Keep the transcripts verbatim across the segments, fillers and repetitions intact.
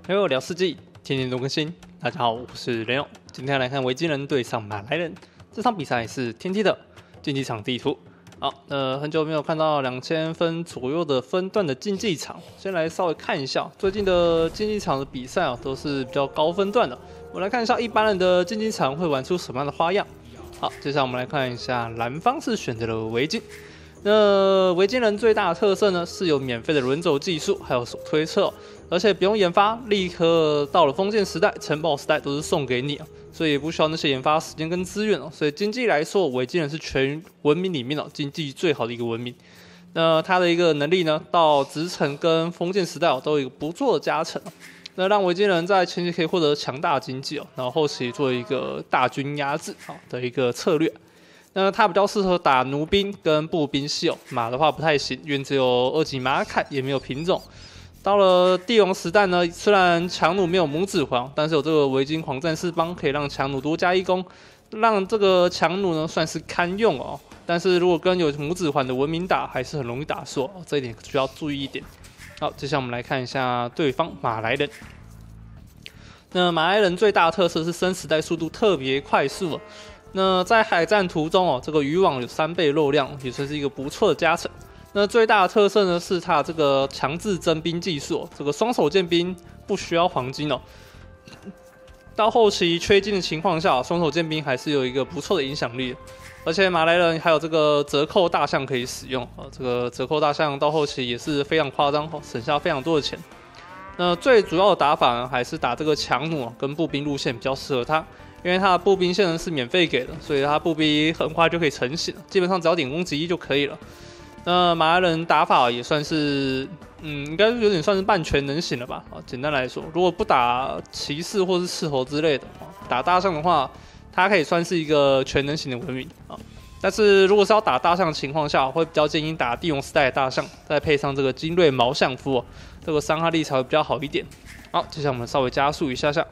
还有聊世纪，天天都更新。大家好，我是雷勇。今天来看维京人对上马来人，这场比赛是天梯的竞技场地图。好，呃，很久没有看到两千分左右的分段的竞技场，先来稍微看一下最近的竞技场的比赛啊，都是比较高分段的。我们来看一下一般人的竞技场会玩出什么样的花样。好，接下来我们来看一下蓝方是选择了维京。那维京人最大的特色呢，是有免费的轮轴技术，还有手推车、哦，而且不用研发，立刻到了封建时代、城堡时代都是送给你啊，所以也不需要那些研发时间跟资源哦。所以经济来说，维京人是全文明里面哦经济最好的一个文明。那它的一个能力呢，到直城跟封建时代哦都有一个不错的加成、哦，那让维京人在前期可以获得强大的经济哦，然后后期做一个大军压制啊的一个策略。那它比较适合打弩兵跟步兵系哦，马的话不太行，因为只有二级马铠，也没有品种。到了帝王时代呢，虽然强弩没有拇指环，但是有这个维京狂战士帮可以让强弩多加一攻，让这个强弩呢算是堪用哦。但是如果跟有拇指环的文明打，还是很容易打输、哦，这一点需要注意一点。好，接下来我们来看一下对方马来人。那马来人最大的特色是生时代速度特别快速哦。那在海战途中哦，这个渔网有三倍肉量，也算是一个不错的加成。那最大的特色呢，是它这个强制征兵技术、哦，这个双手剑兵不需要黄金哦。到后期缺金的情况下，双手剑兵还是有一个不错的影响力。而且马来人还有这个折扣大象可以使用啊，这个折扣大象到后期也是非常夸张哦，省下非常多的钱。那最主要的打法呢，还是打这个强弩跟步兵路线比较适合它。因为它的步兵线是免费给的，所以它步兵很快就可以成型了，基本上只要点攻击就可以了。那马来人打法也算是，嗯，应该有点算是半全能型了吧？啊，简单来说，如果不打骑士或是斥候之类的，打大象的话，它可以算是一个全能型的文明啊。但是如果是要打大象的情况下，我会比较建议打帝王时代的大象，再配上这个精锐毛相夫、哦，这个伤害力才会比较好一点。好，接下来我们稍微加速一下下。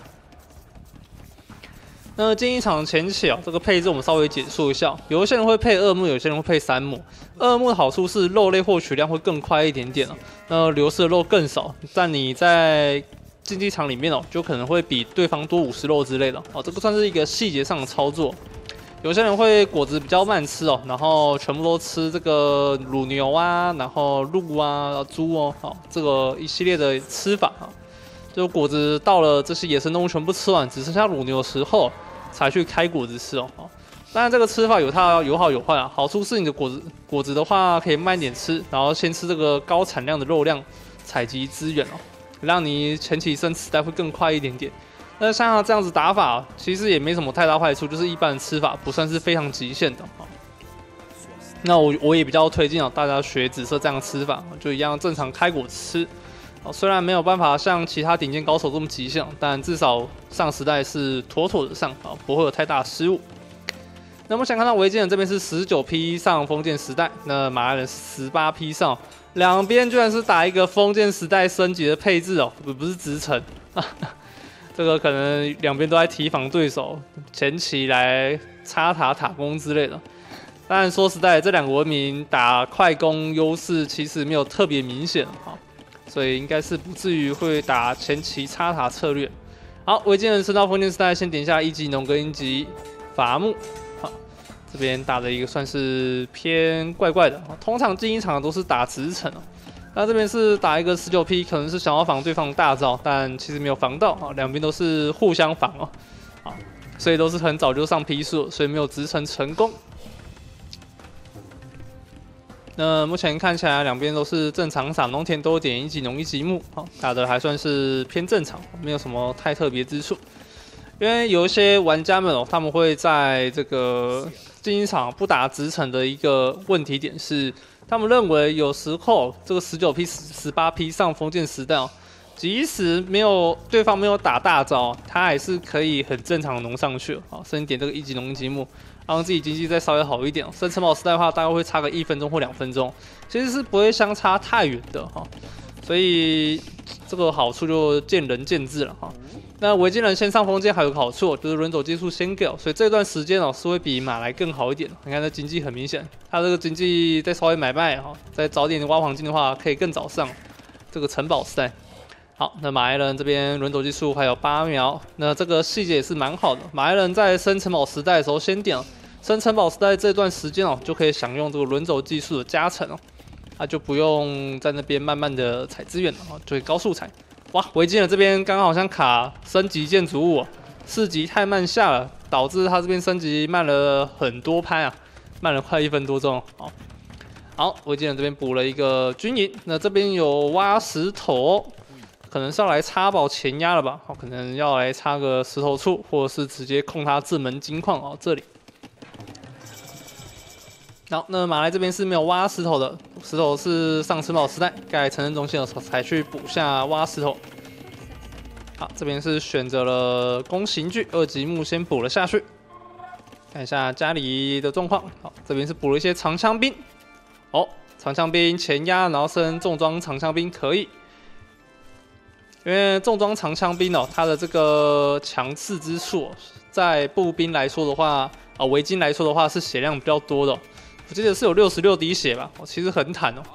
那竞技场前期啊，这个配置我们稍微简述一下。有一些人会配二幕，有些人会配三幕。二幕的好处是肉类获取量会更快一点点啊，那流失的肉更少，但你在竞技场里面哦，就可能会比对方多五十肉之类的哦。这个算是一个细节上的操作。有些人会果子比较慢吃哦，然后全部都吃这个乳牛啊，然后鹿啊、猪哦，好，这个一系列的吃法啊。就果子到了这些野生动物全部吃完，只剩下乳牛的时候，才去开果子吃哦。当然这个吃法有它有好有坏啊。好处是你的果子果子的话可以慢点吃，然后先吃这个高产量的肉量采集资源哦，让你前期生时代会更快一点点。那像它这样子打法，其实也没什么太大坏处，就是一般的吃法不算是非常极限的。那我我也比较推荐哦，大家学紫色这样吃法，就一样正常开果吃。虽然没有办法像其他顶尖高手这么极限，但至少上时代是妥妥的上，不会有太大的失误。那我们想看到维京人这边是十九批上封建时代，那马来人是十八批上，两边居然是打一个封建时代升级的配置哦，不是直城，这个可能两边都在提防对手，前期来插塔塔攻之类的。当然说实在，这两个文明打快攻优势其实没有特别明显啊。所以应该是不至于会打前期插塔策略。好，维京人升到封建时代，先点一下一级农跟一级伐木。好，这边打的一个算是偏怪怪的。通常竞技场都是打直城哦，那这边是打一个十九批，可能是想要防对方的大招，但其实没有防到啊，两边都是互相防哦。好，所以都是很早就上批数，所以没有直城成功。那目前看起来两边都是正常撒农田多点一级农一级木，打的还算是偏正常，没有什么太特别之处。因为有一些玩家们哦，他们会在这个竞技场不打直城的一个问题点是，他们认为有时候这个十九批、十八批上封建时代哦，即使没有对方没有打大招，他还是可以很正常的农上去，好，甚至点这个一级农一级木。让自己经济再稍微好一点，升城堡时代的话，大概会差个一分钟或两分钟，其实是不会相差太远的哈。所以这个好处就见仁见智了哈。那维京人先上封建还有个好处，就是轮走技术先给，所以这段时间哦是会比马来更好一点。你看这经济很明显，他这个经济再稍微买卖哈，再早点挖黄金的话，可以更早上这个城堡时代。 好，那马来人这边轮走技术还有八秒，那这个细节也是蛮好的。马来人在升城堡时代的时候先点了，升城堡时代这段时间哦，就可以享用这个轮走技术的加成哦，他、啊、就不用在那边慢慢的采资源了哦，就会高速采。哇，维京人这边刚刚好像卡升级建筑物、哦，四级太慢下了，导致他这边升级慢了很多拍啊，慢了快一分多钟哦。好，维京人这边补了一个军营，那这边有挖石头、哦。可能是要来插宝前压了吧？好，可能要来插个石头处，或者是直接控他正门金矿哦。这里，好，那马来这边是没有挖石头的，石头是上城堡时代盖城镇中心的时候才去补下挖石头。好，这边是选择了弓刑具二级木先补了下去。看一下家里的状况，好，这边是补了一些长枪兵。哦，长枪兵前压，然后升重装长枪兵可以。因为重装长枪兵哦，它的这个强刺之处、哦，在步兵来说的话，啊维京来说的话是血量比较多的、哦，我记得是有六十六滴血吧，哦，其实很坦哦。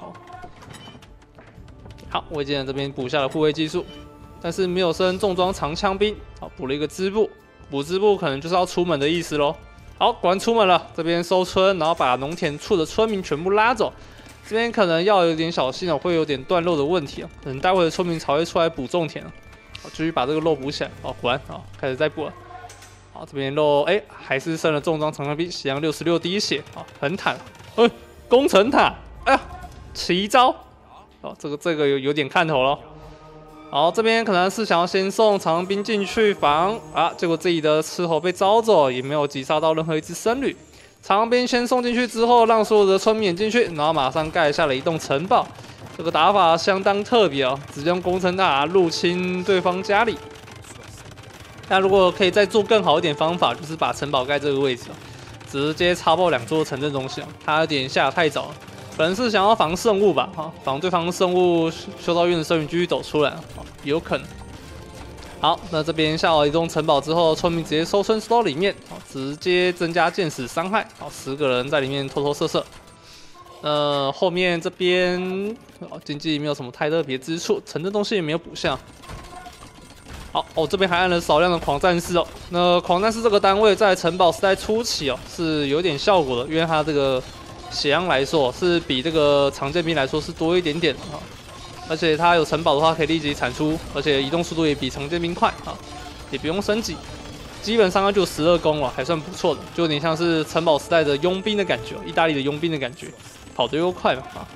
好，维京人这边补下了护卫技术，但是没有升重装长枪兵，好补了一个织布，补织布可能就是要出门的意思咯。好，果然出门了，这边收村，然后把农田处的村民全部拉走。这边可能要有点小心哦，会有点断肉的问题哦，可能待会的村民才会出来补种田哦。好，继续把这个肉补起来哦，果然啊、哦，开始再补了。好，这边肉哎还是剩了重装长枪兵，血量六十六滴血啊，很坦。哎，工程塔，哎呀，奇招哦，这个这个有有点看头了。好，这边可能是想要先送长枪兵进去防啊，结果自己的斥候被招走，也没有击杀到任何一只僧侣。长枪兵先送进去之后，让所有的村民也进去，然后马上盖下了一栋城堡。这个打法相当特别哦，直接用工程塔入侵对方家里。那如果可以再做更好一点方法，就是把城堡盖这个位置，直接插爆两座城镇中心。他有点下得太早了，可能是想要防圣物吧，哈，防对方圣物修道院的生命继续走出来，有可能。好，那这边下好一栋城堡之后，村民直接收村收到里面，好，直接增加箭矢伤害，好，十个人在里面偷偷射射。呃，后面这边哦，经济没有什么太特别之处，城镇东西也没有补下。好，哦，这边还按了少量的狂战士哦。那狂战士这个单位在城堡时代初期哦是有点效果的，因为它这个血量来说是比这个常见兵来说是多一点点啊。而且它有城堡的话，可以立即产出，而且移动速度也比常见兵快啊，也不用升级，基本上就十二攻了，还算不错的，就有点像是城堡时代的佣兵的感觉，意大利的佣兵的感觉，跑得又快嘛啊。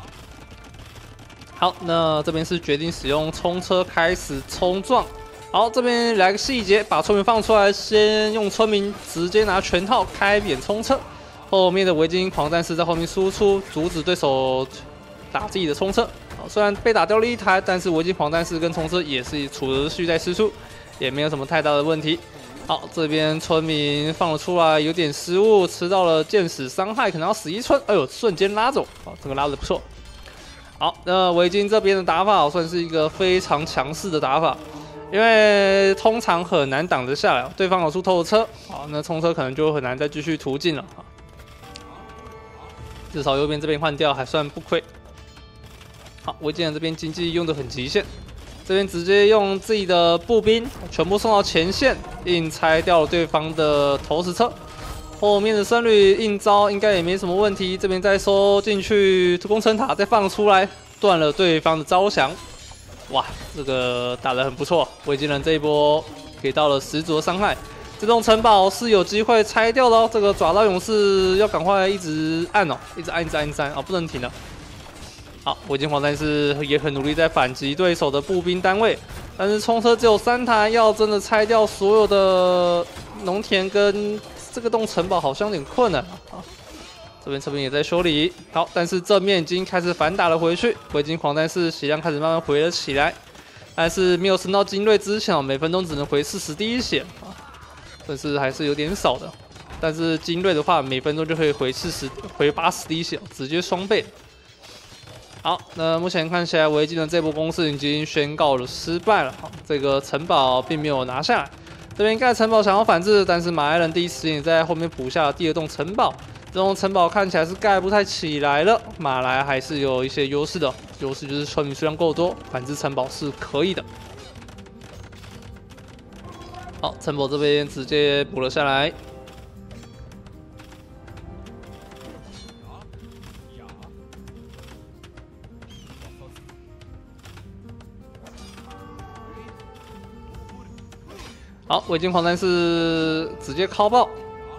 好，那这边是决定使用冲车开始冲撞。好，这边来个细节，把村民放出来，先用村民直接拿拳套开扁冲车，后面的维京狂战士在后面输出，阻止对手打自己的冲车。虽然被打掉了一台，但是维京狂战士跟冲车也是持续在输出，也没有什么太大的问题。好，这边村民放了出来，有点失误，吃到了箭矢伤害，可能要死一村。哎呦，瞬间拉走，好，这个拉的不错。好，那维京这边的打法算是一个非常强势的打法，因为通常很难挡得下来，对方有出偷车，好，那冲车可能就很难再继续途径了。至少右边这边换掉还算不亏。好，维京人这边经济用的很极限，这边直接用自己的步兵全部送到前线，硬拆掉了对方的投石车。后面的僧侣硬招应该也没什么问题，这边再收进去工程塔，再放出来，断了对方的招降。哇，这个打得很不错，维京人这一波给到了十足的伤害。这栋城堡是有机会拆掉的哦，这个爪刀勇士要赶快一直按哦，一直按，一直按，一直按啊，不能停了。好，维京狂战士也很努力在反击对手的步兵单位，但是冲车只有三台，要真的拆掉所有的农田跟这个栋城堡，好像有点困难啊。这边这边也在修理，好，但是正面已经开始反打了回去，维京狂战士血量开始慢慢回了起来，但是没有升到精锐之前，每分钟只能回四十滴血啊，但是还是有点少的。但是精锐的话，每分钟就可以回四十、回八十滴血，直接双倍。好，那目前看起来维京的这波攻势已经宣告了失败了。好，这个城堡并没有拿下来。这边盖城堡想要反制，但是马来人第一时间也在后面补下了第二栋城堡。这栋城堡看起来是盖不太起来了，马来还是有一些优势的， 优势就是村民数量够多，反制城堡是可以的。好，城堡这边直接补了下来。好，围巾狂战士直接敲爆。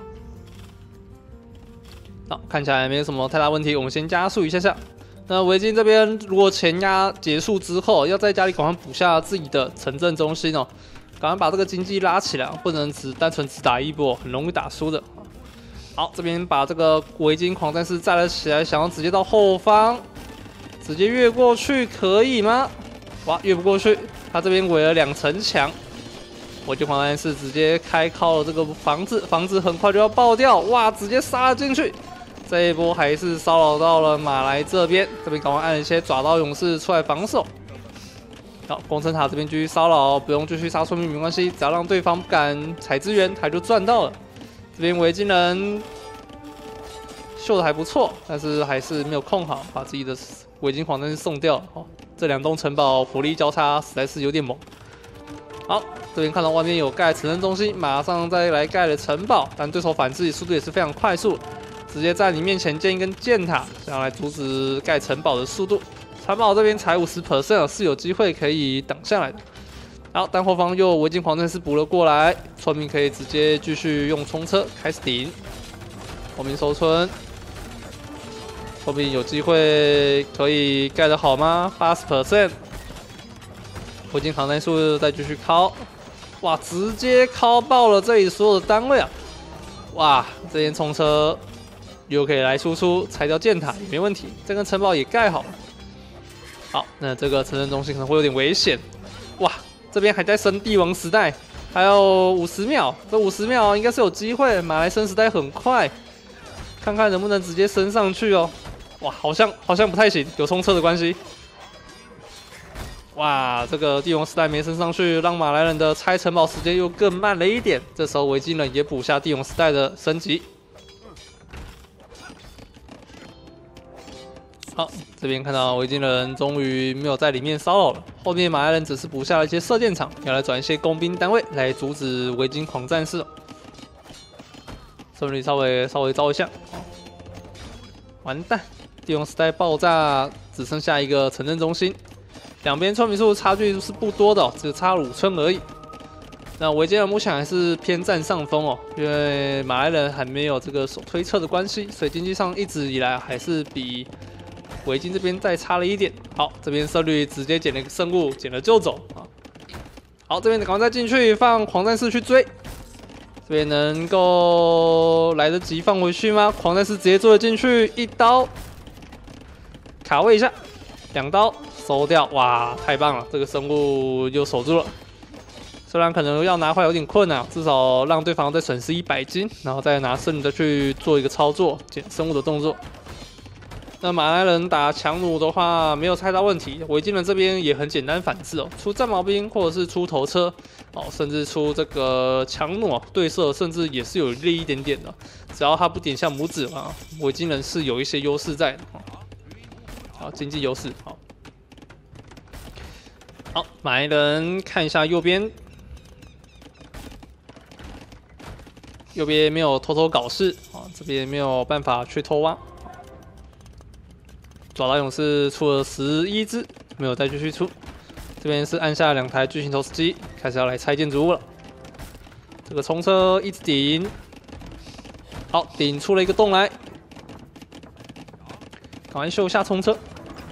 好，看起来没有什么太大问题，我们先加速一下下。那围巾这边如果前压结束之后，要在家里赶快补下自己的城镇中心哦，赶快把这个经济拉起来，不能只单纯只打一波，很容易打输的。好，这边把这个围巾狂战士站了起来，想要直接到后方，直接越过去可以吗？哇，越不过去，他这边围了两层墙。围巾狂战士直接开靠了这个房子，房子很快就要爆掉，哇，直接杀了进去。这一波还是骚扰到了马来这边，这边赶快按一些爪刀勇士出来防守。好，工程塔这边继续骚扰，不用继续杀村民没关系，只要让对方不敢采资源，他就赚到了。这边维京人秀的还不错，但是还是没有控好，把自己的维京狂战士送掉了。哦，这两栋城堡火力交叉实在是有点猛。好，这边看到外面有盖城镇中心，马上再来盖了城堡，但对手反制速度也是非常快速，直接在你面前建一根箭塔，想要来阻止盖城堡的速度。城堡这边才 百分之五十 是有机会可以挡下来的。好，但后方又围巾狂战士补了过来，村民可以直接继续用冲车开始顶。后面收村，后面有机会可以盖得好吗？ 百分之八十。围巾狂战术再继续敲，哇，直接敲爆了这里所有的单位啊！哇，这边冲车又可以来输出，拆掉箭塔也没问题。这根城堡也盖好了。好，那这个城镇中心可能会有点危险。哇，这边还在升帝王时代，还有五十秒，这五十秒应该是有机会。马来升时代很快，看看能不能直接升上去哦。哇，好像好像不太行，有冲车的关系。哇，这个帝王时代没升上去，让马来人的拆城堡时间又更慢了一点。这时候维京人也补下帝王时代的升级。好，这边看到维京人终于没有在里面骚扰了，后面马来人只是补下了一些射箭场，要来转一些工兵单位来阻止维京狂战士。胜率稍微稍微招一下，完蛋，帝王时代爆炸，只剩下一个城镇中心。两边村民数差距是不多的、哦，只差五村而已。那维京人目前还是偏占上风哦，因为马来人还没有这个手推车的关系，所以经济上一直以来还是比维京这边再差了一点。好，这边胜率直接捡了一个生物，捡了就走啊。好，这边赶快再进去放狂战士去追，这边能够来得及放回去吗？狂战士直接追了进去，一刀卡位一下，两刀。收掉，哇，太棒了！这个生物又守住了，虽然可能要拿回来有点困难，至少让对方再损失一百金，然后再拿剩的去做一个操作，捡生物的动作。那马来人打强弩的话没有太大问题，维京人这边也很简单反制哦，出战矛兵或者是出头车哦，甚至出这个强弩对射，甚至也是有利一点点的，只要他不点下拇指啊，维京人是有一些优势在的。好，经济优势好。好，马来人看一下右边，右边没有偷偷搞事啊，这边没有办法去偷挖。爪刀勇士出了十一只，没有再继续出。这边是按下两台巨型投石机，开始要来拆建筑物了。这个冲车一直顶，好，顶出了一个洞来，赶快秀一下冲车。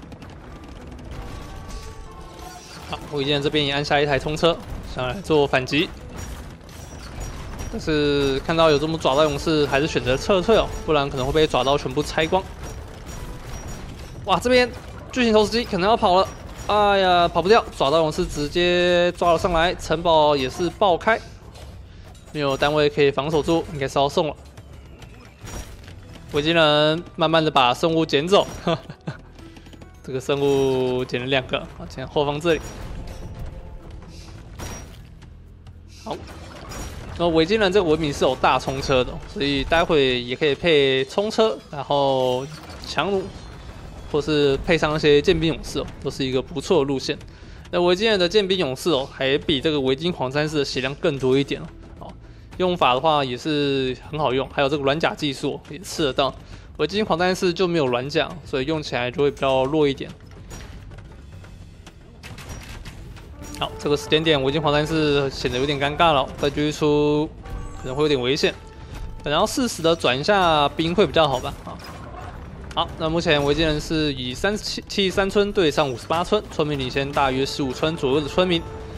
好，维京人这边也按下一台冲车，想来做反击，但是看到有这么爪刀勇士，还是选择撤退哦，不然可能会被爪刀全部拆光。哇，这边巨型投石机可能要跑了，哎呀，跑不掉，爪刀勇士直接抓了上来，城堡也是爆开，没有单位可以防守住，应该是要送了。维京人慢慢的把生物捡走，呵呵这个生物捡了两个，好，捡后方这里。好，那维京人这个文明是有大冲车的，所以待会也可以配冲车，然后强弩或是配上一些剑兵勇士哦，都是一个不错的路线。那维京人的剑兵勇士哦，还比这个维京黄战士的血量更多一点哦。哦，用法的话也是很好用，还有这个软甲技术也吃得到。维京黄战士就没有软甲，所以用起来就会比较弱一点。好，这个时间点维京黄战士显得有点尴尬了，再继续出可能会有点危险，可能要适时的转一下兵会比较好吧。啊。 好，那目前维京人是以三十七七十三村对上五十八村，村民领先大约十五村左右的村民。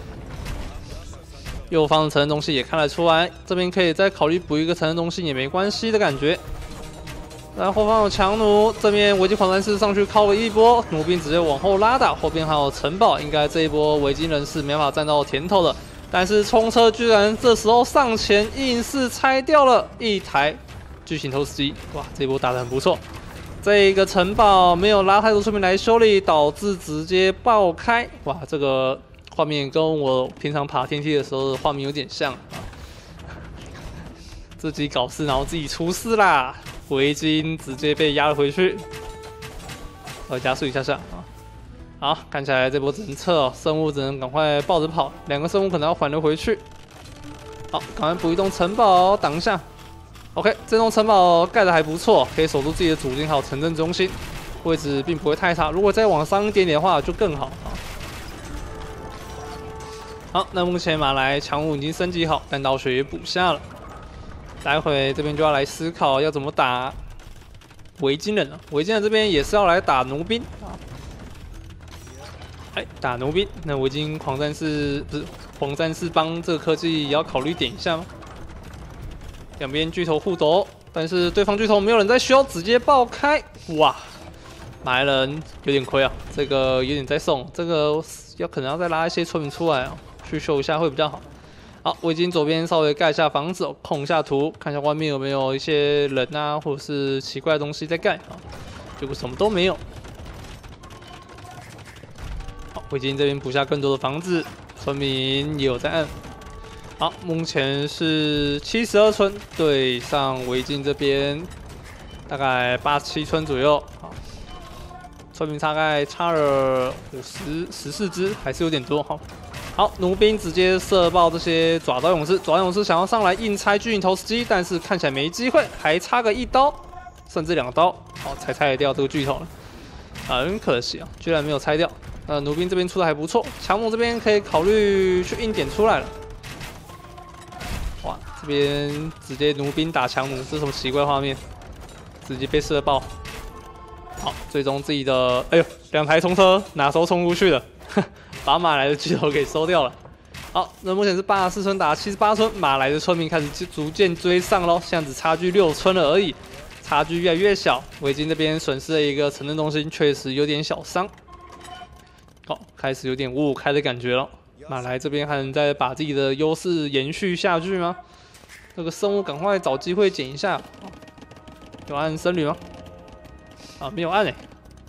右方的城镇中心也看得出来，这边可以再考虑补一个城镇中心也没关系的感觉。然后后方有强弩，这边维京狂战士上去靠了一波，弩兵直接往后拉打，后边还有城堡，应该这一波维京人是没法占到甜头的。但是冲车居然这时候上前硬是拆掉了一台巨型投石机，哇，这一波打得很不错。 这个城堡没有拉太多村民来修理，导致直接爆开。哇，这个画面跟我平常爬天梯的时候的画面有点像啊！自己搞事，然后自己出事啦！维京直接被压了回去。呃，加速一下下啊！好，看起来这波只能撤哦，生物只能赶快抱着跑，两个生物可能要还了回去。好，赶快补一栋城堡挡一下。 OK， 这栋城堡盖得还不错，可以守住自己的主境，还有城镇中心，位置并不会太差。如果再往上一点点的话，就更好啊。好，那目前马来强弩已经升级好，弹道学也补下了。待会这边就要来思考要怎么打维京人了。维京人这边也是要来打弩兵啊。哎，打弩兵，那维京狂战士不是黄战士帮这个科技也要考虑点一下吗？ 两边巨头互斗，但是对方巨头没有人在修，直接爆开！哇，马来人有点亏啊，这个有点在送，这个要可能要再拉一些村民出来啊，去修一下会比较好。好，我已经左边稍微盖一下房子，控一下图，看一下外面有没有一些人啊，或者是奇怪的东西在盖啊，结果什么都没有。好，我已经这边补下更多的房子，村民也有在按。 好，目前是七十二村对上维京这边，大概八十七村左右。好，村民大概差了五十十四只，还是有点多哈。好，弩兵直接射爆这些爪刀勇士，爪刀勇士想要上来硬拆巨型投石机，但是看起来没机会，还差个一刀，甚至两刀，好才拆得掉这个巨头了。啊，有点可惜啊，居然没有拆掉。呃，弩兵这边出的还不错，强弩这边可以考虑去硬点出来了。 哇，这边直接弩兵打强弩，这是什么奇怪画面？直接被射爆。好，最终自己的，哎呦，两台冲车哪时候冲出去的？把马来的巨头给收掉了。好，那目前是八十四村打七十八村，马来的村民开始逐渐追上喽，现在只差距六村了而已，差距越来越小。维京这边损失了一个城镇中心，确实有点小伤。好，开始有点五五开的感觉了。 马来这边还能再把自己的优势延续下去吗？这个生物赶快找机会捡一下。有按僧侣吗？啊，没有按哎、欸。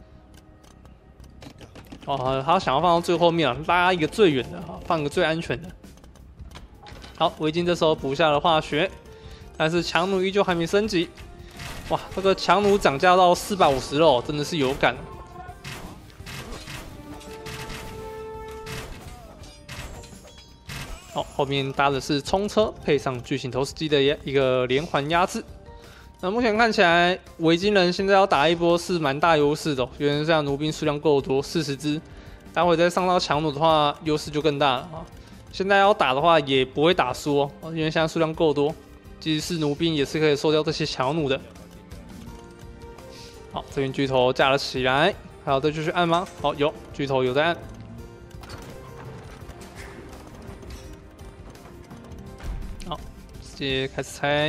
哦，他想要放到最后面啊，拉一个最远的啊，放个最安全的。好，维京这时候补下了化学，但是强弩依旧还没升级。哇，这个强弩涨价到四百五十了，真的是有感。 好，后面搭的是冲车，配上巨型投石机的一个连环压制。那目前看起来，维京人现在要打一波是蛮大优势的、哦，原来这样弩兵数量够多，四十只。待会再上到强弩的话，优势就更大了啊。现在要打的话，也不会打输哦，因为现在数量够多，即使是弩兵也是可以收掉这些强弩的。好，这边巨头架了起来，还要再继续按吗？好，有巨头有在按。 好，直接开始拆。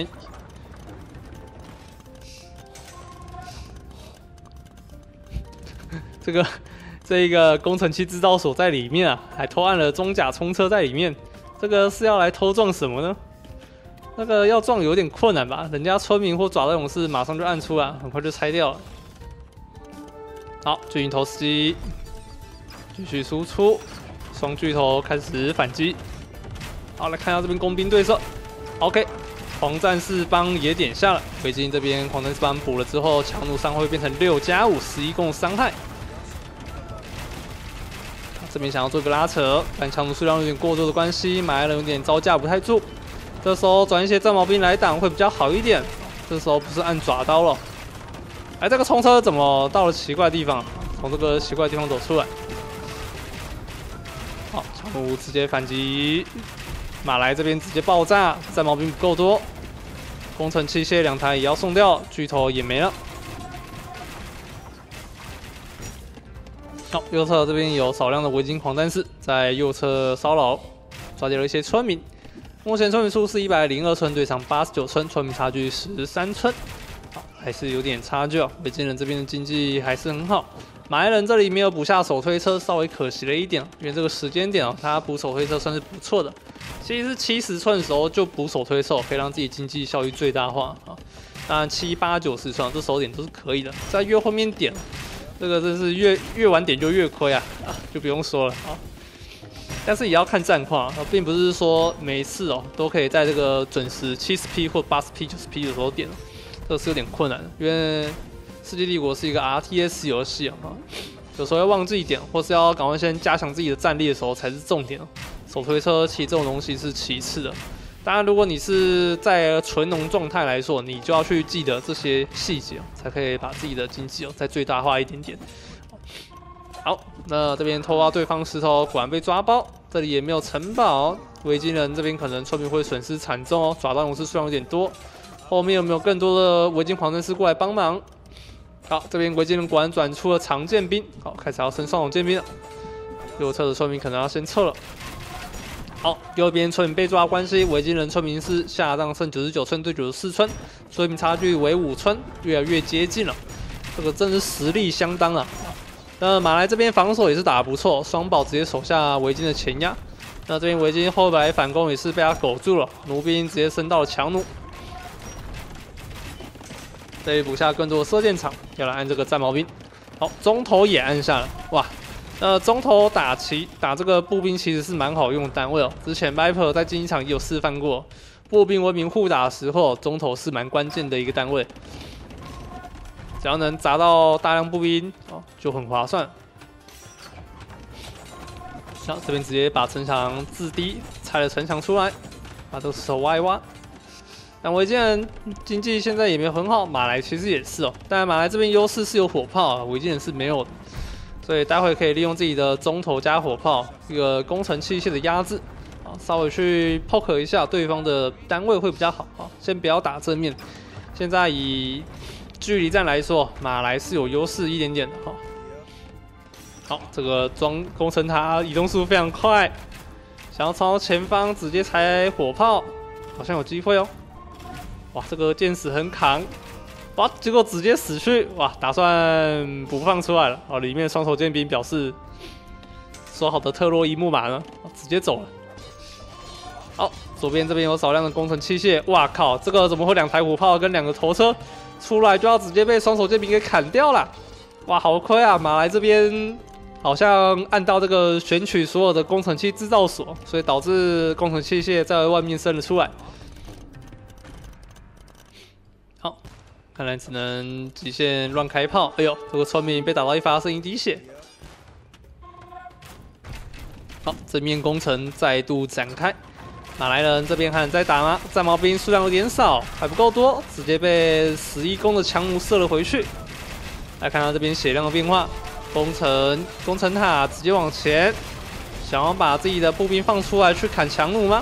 这个这一个工程器制造所在里面啊，还偷按了装甲冲车在里面。这个是要来偷撞什么呢？那个要撞有点困难吧？人家村民或爪刀勇士马上就按出来，很快就拆掉了。好，巨型投石机继续输出，双巨头开始反击。好，来看一下这边工兵对射 ，OK， 狂战士帮也点下了，维京这边狂战士帮补了之后，强弩伤会变成六加五，十一攻伤害。这边想要做个拉扯，但强弩数量有点过多的关系，马来人有点招架不太住。这时候转一些战矛兵来挡会比较好一点。这时候不是按爪刀了。哎，这个冲车怎么到了奇怪的地方？从这个奇怪的地方走出来。好，强弩直接反击。 马来这边直接爆炸，战矛兵不够多，工程器械两台也要送掉，巨头也没了。好，右侧这边有少量的维京狂战士在右侧骚扰，抓掉了一些村民。目前村民数是一百零二村对上八十九村，村民差距十三村，好，还是有点差距哦。维京人这边的经济还是很好。 马来人这里没有补下手推车，稍微可惜了一点，因为这个时间点哦，他补手推车算是不错的。其实是七十寸的时候就补手推车，可以让自己经济效益最大化啊。当然七八九十寸这手点都是可以的，在越后面点，这个真是越越晚点就越亏啊，啊就不用说了啊。但是也要看战况啊，并不是说每一次哦都可以在这个准时七十 P 或八十 P、九十 P 的时候点，这个是有点困难的，因为。 世纪帝国是一个 R T S 游戏啊，有时候要忘记一点，或是要赶快先加强自己的战力的时候才是重点哦。手推车其实这种东西是其次的，当然如果你是在纯农状态来说，你就要去记得这些细节，才可以把自己的经济哦再最大化一点点。好，那这边偷挖对方石头，果然被抓包，这里也没有城堡，维京人这边可能村民会损失惨重哦，爪刀勇士数量有点多，后面有没有更多的维京狂战士过来帮忙？ 好，这边维京人果然转出了长剑兵，好，开始要升双龙剑兵了。右侧的村民可能要先撤了。好，右边村民被抓的关系，维京人村民是下降剩九十九村对九十四村，村民差距为五村，越来越接近了。这个真是实力相当啊！那马来这边防守也是打得不错，双宝直接手下维京的前压。那这边维京后来反攻也是被他苟住了，弩兵直接升到了强弩。 这里补下更多的射箭场，要来按这个战矛兵。好，中头也按下了，哇！那中头打骑打这个步兵其实是蛮好用的单位哦。之前 Viper 在竞技场也有示范过，步兵文明互打的时候，中头是蛮关键的一个单位。只要能砸到大量步兵哦，就很划算。好，这边直接把城墙制低，拆了城墙出来，把这个石头挖一挖。 但维京人经济现在也没有很好，马来其实也是哦。但马来这边优势是有火炮啊，维京人是没有的，所以待会可以利用自己的中投加火炮一个工程器械的压制啊，稍微去 poke 一下对方的单位会比较好啊。先不要打正面，现在以距离战来说，马来是有优势一点点的哈。好，这个装工程塔移动速度非常快，想要冲到前方直接踩火炮，好像有机会哦。 哇，这个箭矢很扛，哇，结果直接死去，哇，打算不放出来了。哦，里面双手剑兵表示说好的特洛伊木马呢，直接走了。好，左边这边有少量的工程器械，哇靠，这个怎么会两台火炮跟两个头车出来就要直接被双手剑兵给砍掉了？哇，好亏啊！马来这边好像按到这个选取所有的工程器制造所，所以导致工程器械在外面生了出来。 好，看来只能极限乱开炮。哎呦，这个村民被打到一发，剩一滴血。好，正面攻城再度展开。马来人这边还能再打吗？战矛兵数量有点少，还不够多，直接被十一攻的强弩射了回去。来看到这边血量的变化，攻城攻城塔直接往前，想要把自己的步兵放出来去砍强弩吗？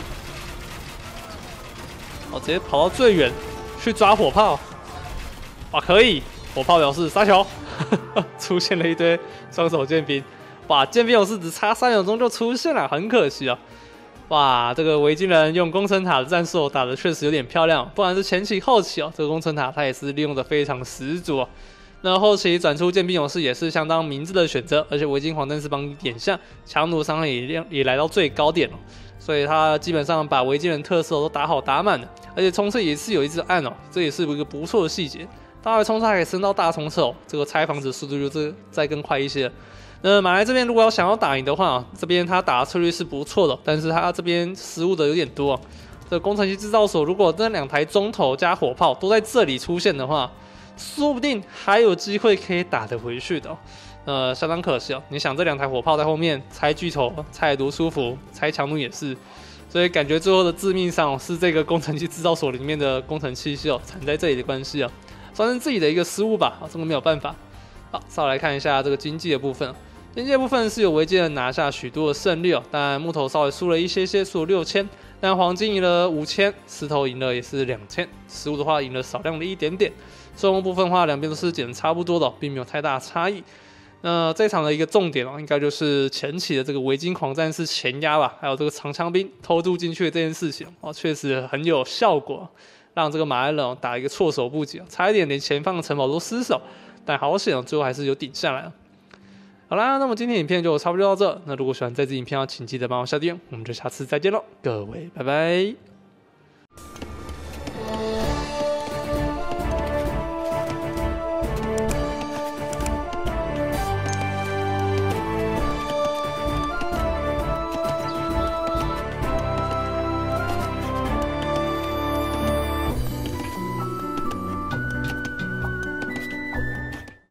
哦，直接跑到最远。 去抓火炮，哇，可以！火炮表示杀球，出现了一堆双手剑兵，哇，剑兵勇士只差三秒钟就出现了，很可惜啊！哇，这个维京人用工程塔的战术打得确实有点漂亮，不管是前期后期哦，这个工程塔它也是利用的非常十足哦。那后期转出剑兵勇士也是相当明智的选择，而且维京黄战士帮你点下，强弩伤害也也来到最高点了。 所以他基本上把维京人特色都打好打满了，而且冲刺也是有一直按哦，这也是一个不错的细节。大回冲刺还可以升到大冲刺哦，这个拆房子速度就是再更快一些了。那马来这边如果要想要打赢的话，这边他打的策略是不错的，但是他这边失误的有点多， 这个工程机制造所如果那两台中投加火炮都在这里出现的话，说不定还有机会可以打得回去的、哦。呃，相当可惜哦。你想这两台火炮在后面拆巨头，拆得多舒服，拆强弩也是。所以感觉最后的致命伤、哦、是这个工程机制造所里面的工程器械哦缠在这里的关系哦，算是自己的一个失误吧，这个没有办法。好，再来看一下这个经济的部分。经济的部分是有维京人拿下许多的胜利哦，但木头稍微输了一些些，输了六千，但黄金赢了五千，石头赢了也是两千，食物的话赢了少量的一点点。生物部分的话，两边都是减差不多的、哦，并没有太大的差异。那这场的一个重点哦，应该就是前期的这个维京狂战士前压吧，还有这个长枪兵偷渡进去的这件事情哦，确实很有效果，让这个马来人、哦、打一个措手不及，差一点连前方的城堡都失守，但好险哦，最后还是有顶下来了。好啦，那么今天影片就差不多到这。那如果喜欢这支影片，请记得帮我下订阅，我们就下次再见喽，各位，拜拜。